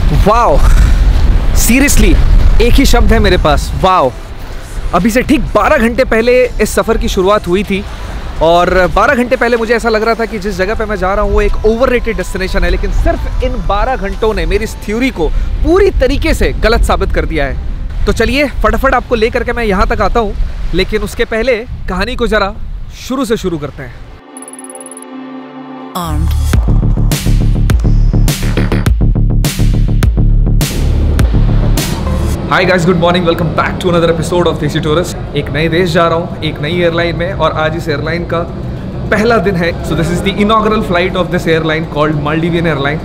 Wow, seriously एक ही शब्द है मेरे पास, वाओ। अभी से ठीक 12 घंटे पहले इस सफ़र की शुरुआत हुई थी और 12 घंटे पहले मुझे ऐसा लग रहा था कि जिस जगह पे मैं जा रहा हूँ वो एक ओवररेटेड डेस्टिनेशन है, लेकिन सिर्फ इन 12 घंटों ने मेरी इस थ्योरी को पूरी तरीके से गलत साबित कर दिया है। तो चलिए फटाफट आपको ले करके मैं यहाँ तक आता हूँ, लेकिन उसके पहले कहानी को ज़रा शुरू से शुरू करते हैं। Hi guys, good morning, welcome back to another episode of Desi tourist. एक नए देश जा रहा हूँ, एक नई एयरलाइन में, और आज इस एयरलाइन का पहला दिन है। So this is the inaugural flight of this airline called Maldivian airline.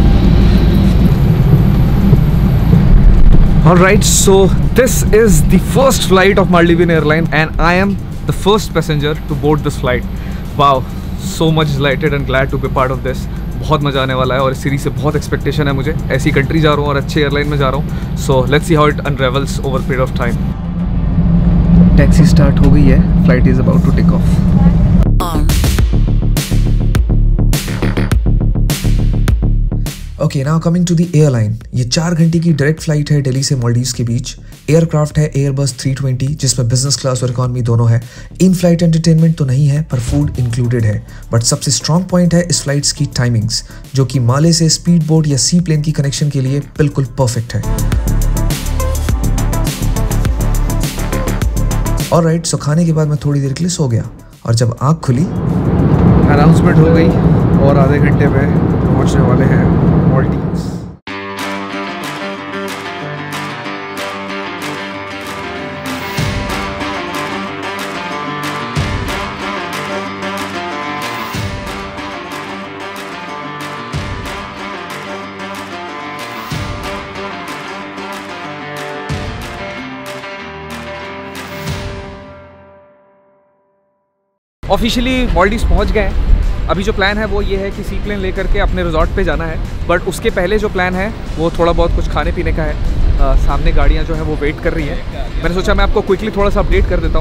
Alright, so this is the first flight of Maldivian airline and I am the first passenger to board this flight. Wow, so much delighted and glad to be part of this. बहुत मज़ा आने वाला है और इस series से बहुत expectation है मुझे। ऐसी कंट्री जा रहा हूँ और अच्छे एयरलाइन में जा रहा हूँ। So let's see how it unravels over period of time. Taxi start हो गई है, flight is about to take off. Okay, now coming to the airline. ये 4 घंटे की डायरेक्ट फ्लाइट है दिल्ली से मालदीव्स के बीच। एयरक्राफ्ट है एयरबस 320 जिसमें बिजनेस क्लास और इकॉनमी दोनों है। इन फ्लाइट एंटरटेनमेंट तो नहीं है पर फूड इंक्लूडेड है। बट सबसे स्ट्रॉन्ग पॉइंट है इस फ्लाइट्स की टाइमिंग्स, जो कि माले से स्पीड बोट या सी प्लेन की कनेक्शन के लिए बिल्कुल परफेक्ट है। ऑलराइट, सो खाने के बाद मैं थोड़ी देर के लिए सो गया और जब आँख खुली अनाउंसमेंट हो गई और आधे घंटे में पहुंचने वाले हैं मालदीव्स। ऑफिशियली मालदीव्स पहुंच गए हैं। अभी जो प्लान है वो ये है कि सी प्लेन लेकर के अपने रिजॉर्ट पे जाना है, बट उसके पहले जो प्लान है वो थोड़ा बहुत कुछ खाने पीने का है। सामने गाड़ियाँ जो है वो वेट कर रही हैं। मैंने सोचा मैं आपको क्विकली थोड़ा सा अपडेट कर देता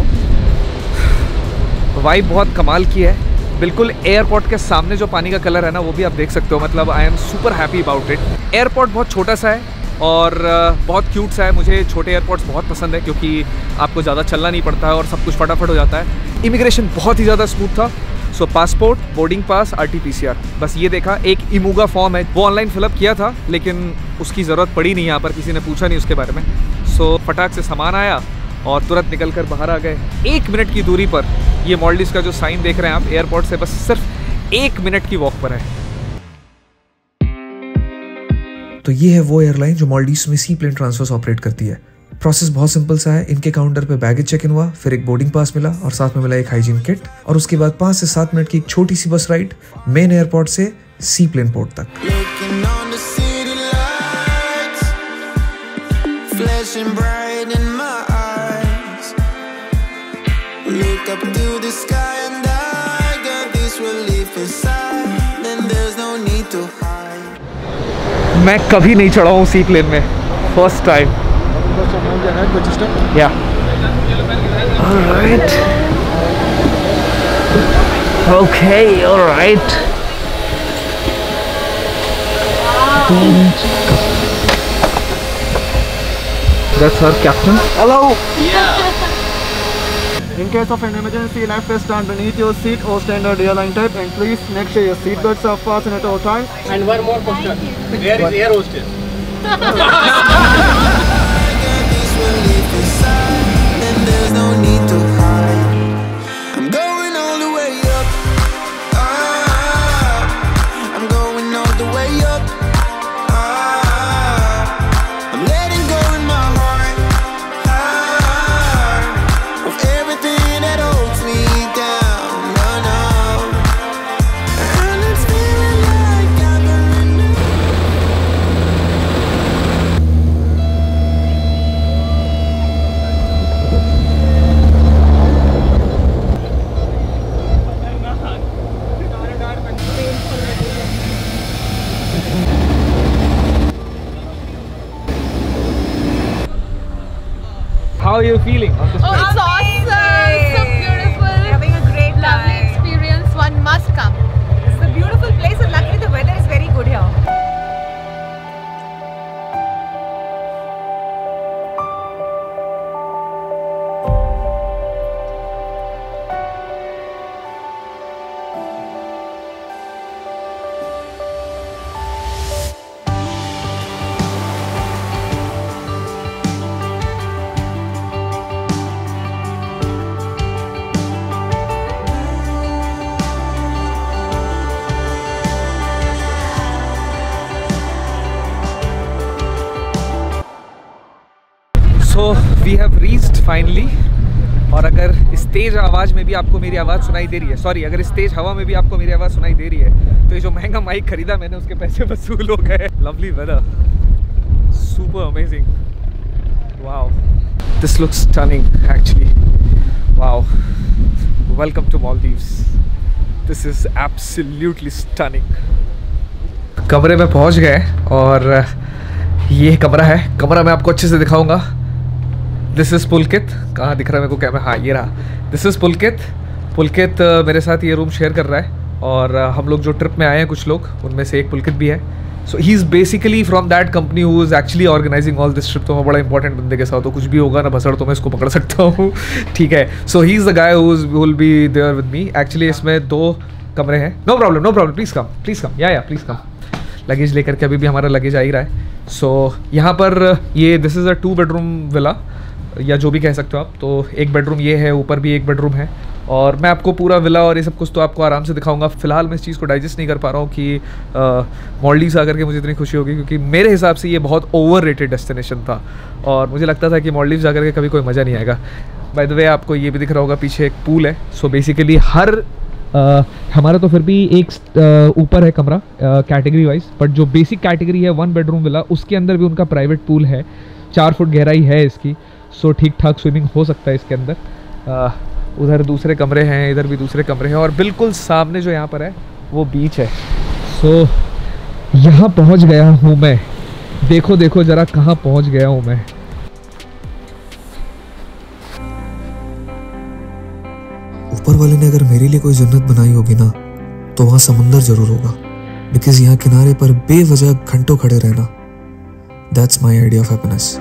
हूँ। वाइब बहुत कमाल की है, बिल्कुल एयरपोर्ट के सामने जो पानी का कलर है ना वो भी आप देख सकते हो। मतलब I am super happy about it. Airport बहुत छोटा सा है और बहुत क्यूट सा है। मुझे छोटे एयरपोर्ट्स बहुत पसंद है क्योंकि आपको ज़्यादा चलना नहीं पड़ता है और सब कुछ फटाफट हो जाता है। इमिग्रेशन बहुत ही ज़्यादा स्मूथ था। सो पासपोर्ट, बोर्डिंग पास, RT-PCR, बस ये देखा। एक इमूगा फॉर्म है वो ऑनलाइन फिलअप किया था, लेकिन उसकी ज़रूरत पड़ी नहीं, यहाँ पर किसी ने पूछा नहीं उसके बारे में। सो फटाक से सामान आया और तुरंत निकल कर बाहर आ गए। 1 मिनट की दूरी पर ये मालदीव्स का जो साइन देख रहे हैं आप, एयरपोर्ट से बस सिर्फ 1 मिनट की वॉक पर है। तो ये है वो एयरलाइन जो मालदीव्स में सी प्लेन ट्रांसफर्स ऑपरेट करती है। प्रोसेस बहुत सिंपल सा है। इनके काउंटर पे बैगेज चेक इन हुआ, फिर एक बोर्डिंग पास मिला और साथ में मिला एक हाइजीन किट, और उसके बाद 5 से 7 मिनट की एक छोटी सी बस राइड मेन एयरपोर्ट से सी प्लेन पोर्ट तक। मैं कभी नहीं चढ़ा हूँ सी प्लेन में, first time. Yeah. All right. Okay. All right. That's our captain. Hello. Yeah. In case of an emergency, life vests underneath your seat or standard airline type, and please make sure your seat belts are fastened at all times. And one more question. Where is air hostess? There's no need to hide. I'm going all the way up. I'm going all the way up. I'm letting go in my heart of everything that holds me down. No. And it's feeling like I've been How are you feeling? Oh, it's awesome! So beautiful. Having a great time. Lovely experience. One must come. It's a beautiful place and luckily the weather is very good here. So we have reached finally. और अगर इस तेज़ आवाज़ में भी आपको मेरी आवाज़ सुनाई दे रही है, सॉरी अगर इस तेज़ हवा में भी आपको मेरी आवाज़ सुनाई दे रही है, तो ये जो महंगा माइक खरीदा मैंने उसके पैसे वसूल हो गए। Lovely weather, super amazing, wow, this looks stunning actually, wow, welcome to Maldives, this is absolutely stunning. कमरे में पहुंच गए और ये कमरा है, कमरा मैं आपको अच्छे से दिखाऊंगा। दिस इज़ पुलकित, कहाँ दिख रहा है मेरे को कैमरा, हाँ ये रहा, दिस इज़ पुलकित। पुलकित मेरे साथ ये रूम शेयर कर रहा है और हम लोग जो ट्रिप में आए हैं कुछ लोग, उनमें से एक पुलकित भी है। So he is basically from that company who is actually organising all this trip. तो मैं बड़ा इंपॉर्टेंट बंदे के साथ, तो कुछ भी होगा ना भसड़ तो मैं इसको पकड़ सकता हूँ, ठीक है। So he is the guy who will be there with me. Actually इसमें 2 कमरे हैं। नो प्रॉब्लम, प्लीज़ कम, या प्लीज़ कम। लगेज लेकर के अभी भी हमारा लगेज आ ही रहा है। सो यहाँ पर ये this is a 2 bedroom villa, या जो भी कह सकते हो आप। तो एक बेडरूम ये है, ऊपर भी एक बेडरूम है, और मैं आपको पूरा विला और ये सब कुछ तो आपको आराम से दिखाऊंगा। फ़िलहाल मैं इस चीज़ को डाइजेस्ट नहीं कर पा रहा हूँ कि मालदीव्स आकर के मुझे इतनी खुशी होगी, क्योंकि मेरे हिसाब से ये बहुत ओवर रेटेड डेस्टिनेशन था और मुझे लगता था कि मालदीव्स आकर के कभी कोई मज़ा नहीं आएगा। बाय द वे आपको ये भी दिख रहा होगा पीछे एक पूल है। सो बेसिकली हर हमारा तो फिर भी एक ऊपर है कमरा कैटेगरी वाइज, बट जो बेसिक कैटेगरी है 1 बेडरूम विला, उसके अंदर भी उनका प्राइवेट पूल है। 4 फुट गहराई है इसकी, सो ठीक ठाक स्विमिंग हो सकता है इसके अंदर। उधर दूसरे कमरे हैं, इधर भी दूसरे कमरे हैं, और बिल्कुल सामने जो यहाँ पर है वो बीच है। सो यहाँ पहुँच गया हूँ मैं, देखो ज़रा कहाँ पहुँच गया हूँ मैं। ऊपर वाले ने अगर मेरे लिए कोई जन्नत बनाई होगी ना, तो वहाँ समंदर जरूर होगा, बिकॉज यहाँ किनारे पर बेवजह घंटों खड़े रहना, that's my idea of happiness.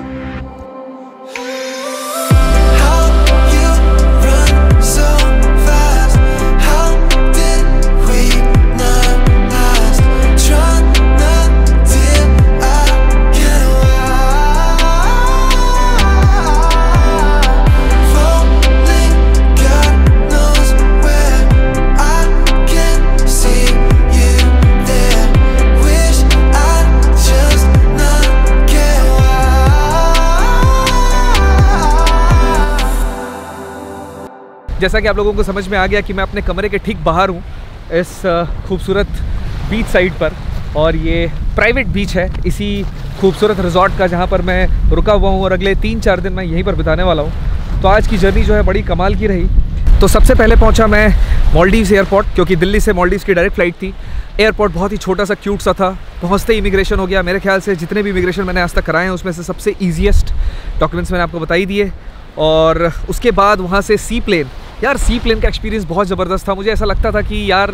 जैसा कि आप लोगों को समझ में आ गया कि मैं अपने कमरे के ठीक बाहर हूँ, इस खूबसूरत बीच साइड पर, और ये प्राइवेट बीच है इसी खूबसूरत रिजॉर्ट का, जहाँ पर मैं रुका हुआ हूँ और अगले 3-4 दिन मैं यहीं पर बिताने वाला हूँ। तो आज की जर्नी जो है बड़ी कमाल की रही। तो सबसे पहले पहुँचा मैं मालदीव्स एयरपोर्ट, क्योंकि दिल्ली से मालदीव्स की डायरेक्ट फ़्लाइट थी। एयरपोर्ट बहुत ही छोटा सा क्यूट सा था। पहुँचते ही इमिग्रेशन हो गया। मेरे ख्याल से जितने भी इमिग्रेशन मैंने आज तक कराए हैं उसमें से सबसे ईजीएस्ट डॉक्यूमेंट्स मैंने आपको बताई दिए। और उसके बाद वहाँ से सी प्लेन, यार सी प्लेन का एक्सपीरियंस बहुत ज़बरदस्त था। मुझे ऐसा लगता था कि यार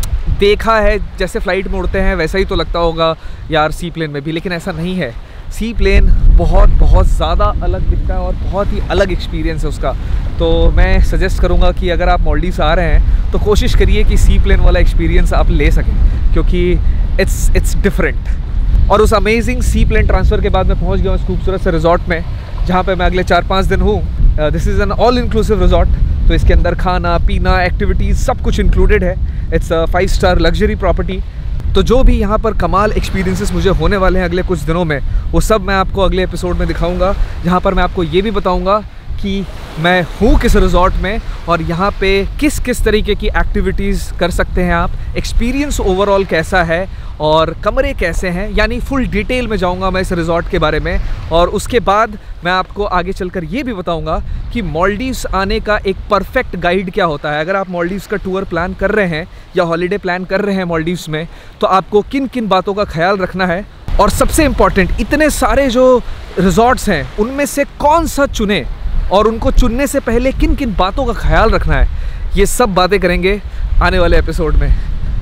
देखा है जैसे फ़्लाइट में उड़ते हैं वैसा ही तो लगता होगा यार सी प्लेन में भी, लेकिन ऐसा नहीं है। सी प्लेन बहुत ज़्यादा अलग दिखता है और बहुत ही अलग एक्सपीरियंस है उसका। तो मैं सजेस्ट करूँगा कि अगर आप मालदीव्स आ रहे हैं तो कोशिश करिए कि सी प्लेन वाला एक्सपीरियंस आप ले सकें, क्योंकि इट्स डिफरेंट। और उस अमेजिंग सी प्लेन ट्रांसफ़र के बाद मैं पहुँच गया उस खूबसूरत से रिजॉर्ट में, जहाँ पे मैं अगले 4-5 दिन हूँ। This is an all inclusive resort, तो इसके अंदर खाना पीना एक्टिविटीज़ सब कुछ इंक्लूडेड है। It's a 5 star luxury property. तो जो भी यहाँ पर कमाल एक्सपीरियंसेस मुझे होने वाले हैं अगले कुछ दिनों में, वो सब मैं आपको अगले एपिसोड में दिखाऊंगा, जहाँ पर मैं आपको ये भी बताऊंगा कि मैं हूँ किस रिजॉर्ट में और यहाँ पे किस किस तरीके की एक्टिविटीज़ कर सकते हैं आप, एक्सपीरियंस ओवरऑल कैसा है और कमरे कैसे हैं, यानी फुल डिटेल में जाऊंगा मैं इस रिजॉर्ट के बारे में। और उसके बाद मैं आपको आगे चलकर ये भी बताऊंगा कि मालदीव्स आने का एक परफेक्ट गाइड क्या होता है। अगर आप मालदीव्स का टूर प्लान कर रहे हैं या हॉलीडे प्लान कर रहे हैं मालदीव्स में, तो आपको किन किन बातों का ख्याल रखना है, और सबसे इम्पॉर्टेंट इतने सारे जो रिजॉर्ट्स हैं उनमें से कौन सा चुने और उनको चुनने से पहले किन किन बातों का ख्याल रखना है, ये सब बातें करेंगे आने वाले एपिसोड में।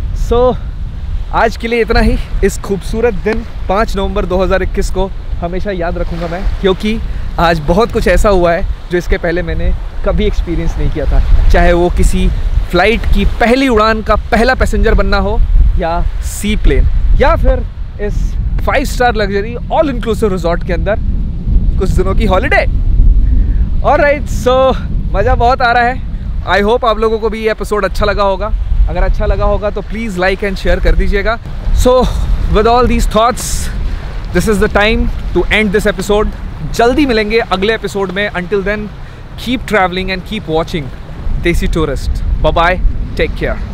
सो आज के लिए इतना ही। इस खूबसूरत दिन 5 नवंबर 2021 को हमेशा याद रखूँगा मैं, क्योंकि आज बहुत कुछ ऐसा हुआ है जो इसके पहले मैंने कभी एक्सपीरियंस नहीं किया था। चाहे वो किसी फ़्लाइट की पहली उड़ान का पहला पैसेंजर बनना हो, या सी प्लेन, या फिर इस 5 star luxury all inclusive resort के अंदर कुछ दिनों की हॉलीडे। ऑलराइट, सो मज़ा बहुत आ रहा है। आई होप आप लोगों को भी ये एपिसोड अच्छा लगा होगा। अगर अच्छा लगा होगा तो प्लीज़ लाइक एंड शेयर कर दीजिएगा। So with all these thoughts, this is the time to end this episode. जल्दी मिलेंगे अगले एपिसोड में। Until then keep travelling and keep watching Desi Tourist. Bye bye, take care.